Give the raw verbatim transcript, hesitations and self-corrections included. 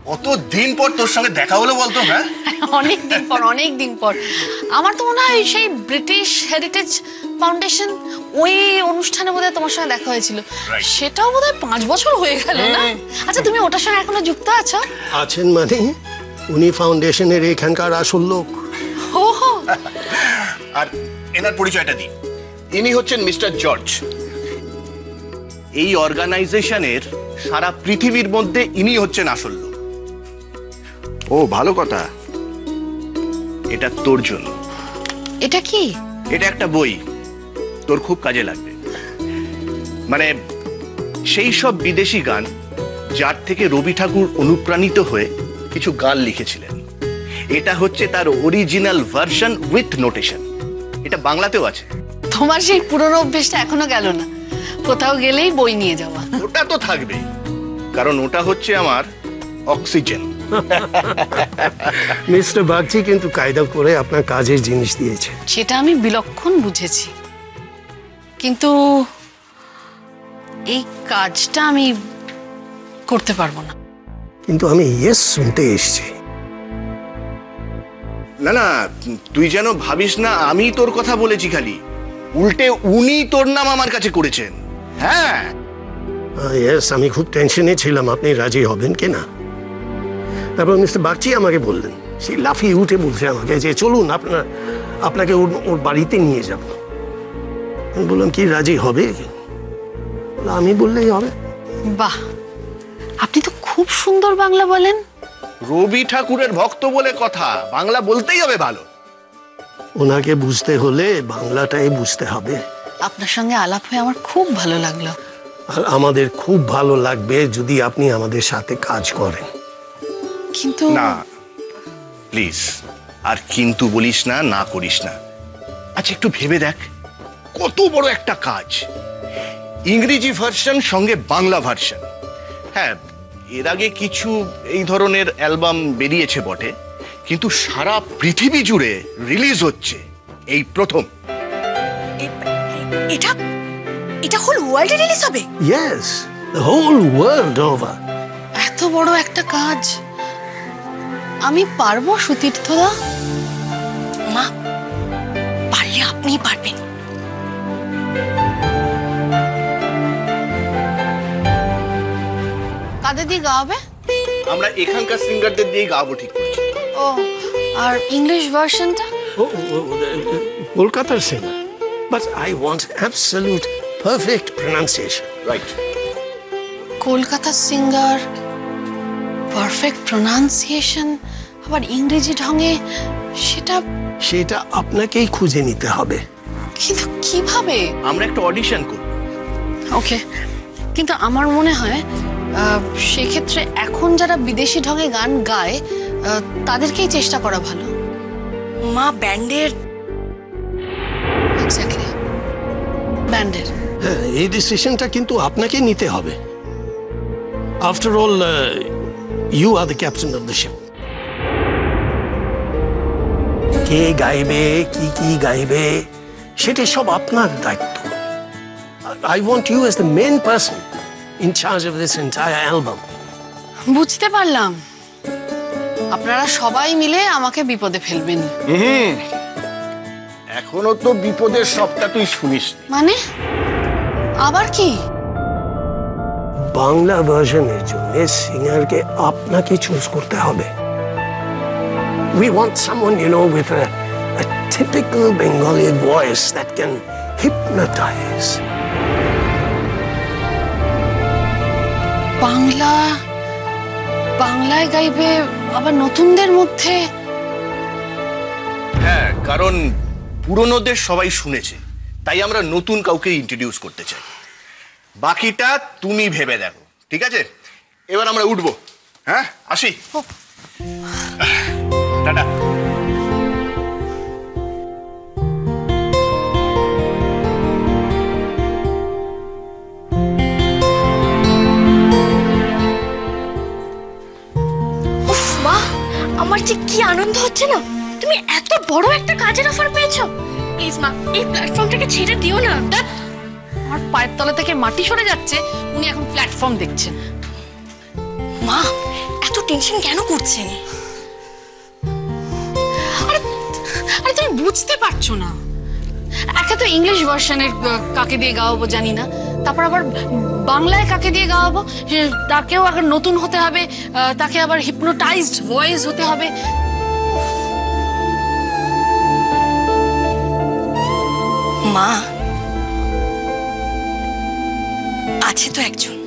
কত দিন পর তোর সঙ্গে দেখা হলো বলতো? হ্যাঁ, অনেক দিন পর, অনেক দিন পর। আমার তো মনে হয় সেই ব্রিটিশ হেরিটেজ ফাউন্ডেশন ওই অনুষ্ঠানে বোধহয় তোমার সঙ্গে দেখা হয়েছিল। সেটাও বোধহয় পাঁচ বছর হয়ে গেল না? আচ্ছা, তুমি ওটার সঙ্গে এখনো যুক্ত আছো? আছেন মানে? উনি ফাউন্ডেশনের এখানকার আসল লোক। ও হো। আর এনার পরিচয়টা দিই, ইনি হচ্ছেন মিস্টার জর্জ। এই অর্গানাইজেশনের সারা পৃথিবীর মধ্যে ইনি হচ্ছেন আসল লোক। ও ভালো কথা, এটা তোর জন্য। এটা কি? এটা একটা বই, তোর খুব কাজে লাগবে। মানে সেই সব বিদেশি গান যার থেকে রবি ঠাকুর অনুপ্রাণিত হয়ে কিছু গান লিখেছিলেন। এটা হচ্ছে তার অরিজিনাল ভার্সন উইথ নোটেশন। এটা বাংলাতেও আছে। তোমার সেই পুরনো অভ্যেসটা এখনো গেল না? কোথাও গেলেই বই নিয়ে যাওয়া। ওটা তো থাকবেই, কারণ ওটা হচ্ছে আমার অক্সিজেন। মিস্টার বাগচি কিন্তু কায়দা করে আপনার কাজের জিনিস দিয়েছে। সেটা আমি বিলক্ষণ বুঝেছি, কিন্তু এই কাজটা আমি করতে পারবো না। কিন্তু আমি ইয়েস শুনতে এসেছি। না না, তুই যেন ভাবিস না আমি তোর কথা বলেছি খালি, উল্টে উনি তোর নাম আমার কাছে করেছেন। হ্যাঁ ইয়েস, আমি খুব টেনশনে ছিলাম আপনি রাজি হবেন কিনা। তারপর মিস্টার বাগচি আমাকে বললেন, সেই লাফিয়ে উঠে বলছে আমাকে যে চলুন আপনার আপনাকে ওর ওর বাড়িতে নিয়ে যাব। আমি বললাম কি রাজি হবে? আমি বললেই হবে। বাহ, আপনি তো খুব সুন্দর বাংলা বলেন। রবি ঠাকুরের ভক্ত বলে কথা, বাংলা বলতেই হবে ভালো। ওনাকে বুঝতে হলে বাংলাটাই বুঝতে হবে। আপনার সঙ্গে আলাপ হয়ে আমার খুব ভালো লাগলো। আর আমাদের খুব ভালো লাগবে যদি আপনি আমাদের সাথে কাজ করেন। কিন্তু না প্লিজ, আর কিন্তু বলিস না, না করিস না। আচ্ছা একটু ভেবে দেখ, কত বড় একটা কাজ। ইংরেজি ভার্সন সঙ্গে বাংলা ভার্সন। হ্যাঁ, এর আগে কিছু এই ধরনের অ্যালবাম বেরিয়েছে বটে, কিন্তু সারা পৃথিবী জুড়ে রিলিজ হচ্ছে এই প্রথম। এটা এটা হোল ওয়ার্ল্ডে রিলিজ হবে? Yes, the whole world over. এত বড় একটা কাজ আমি পারবো সুতীর্থদা? মা, পারলে আপনিই পারবেন। কাদের দিয়ে গাওয়াবে? আমরা এখানকার সিঙ্গারদের দিয়ে গাবো ঠিক করছি। ও, আর ইংলিশ ভার্সনটা? কলকাতার singer, but I want absolute perfect pronunciation. Right. কলকাতার সিঙ্গার, পারফেক্ট প্রনাউন্সিয়েশন, আবার ইংরেজি ঢঙে, সেটা সেটা আপনাকেই খুঁজে নিতে হবে। কিন্তু কিভাবে? আমরা একটা অডিশন করব। ওকে, কিন্তু আমার মনে হয় সেক্ষেত্রে এখন যারা বিদেশি ঢঙে গান গায় তাদেরকেই চেষ্টা করা ভালো। মা, ব্যান্ডের এক্স্যাক্টলি ব্যান্ডের হ্যাঁ, এই ডিসিশনটা কিন্তু আপনাকে নিতে হবে। After all, you are the captain of the ship. কে গাইবে, কি কি গাইবে, সেটা সব আপনার দায়িত্ব। I want you as the main person in charge of this entire album. বুঝতে পারলাম, আপনারা সবাই মিলে আমাকে বিপদে ফেলবেন। হুম, এখনো তো বিপদের সবটা তুই শুনিস। মানে আবার কি? বাংলা ভার্সনের জন্য সিঙ্গারকে আপনাকে চুজ করতে হবে। We want someone, you know, with a, a typical Bengali voice that can hypnotize. Bangla বাংলায় গাইবে, আবার নতুনদের মধ্যে? হ্যাঁ, কারণ পুরনোদের সবাই শুনেছে, তাই আমরা নতুন কাউকে ইন্ট্রোডিউস করতে চাই। বাকিটা তুমি ভেবে দেখো, ঠিক আছে? এবার আমরা উঠবো। হ্যাঁ, আসি। টাটা। আমার যে কি আনন্দ হচ্ছে না, তুমি এত বড় একটা কাজের অফার পেয়েছো। প্লিজ মা, এই প্ল্যাটফর্মটাকে ছেড়ে দিও না। আমার পায়ের তলা থেকে মাটি সরে যাচ্ছে, উনি এখন প্ল্যাটফর্ম দেখছেন। মা, এত টেনশন কেন করছেন? আরে আরে তুমি বুঝতে পারছো না, একটা তো ইংলিশ ভার্সনের কাকে দিয়ে গাওয়াবো জানি না, তারপর আবার বাংলায় কাকে দিয়ে গাওয়াবো তাকেও আবার নতুন হতে হবে, তাকে আবার হিপনোটাইজড ভয়েস হতে হবে। মা, আছে তো একজন।